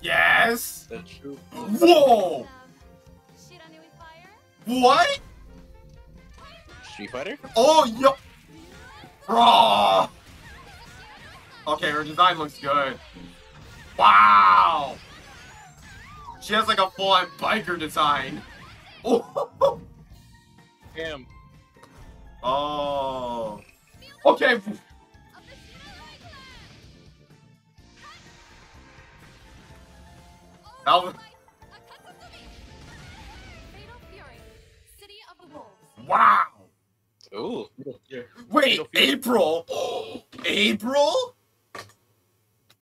Yes. That's true. Whoa. What? Street Fighter? Oh, yo. Bro. Okay, her design looks good. Wow. She has like a full-on biker design. Oh. Damn. Oh. Okay. That was... Wow. Ooh. Wait, April. April?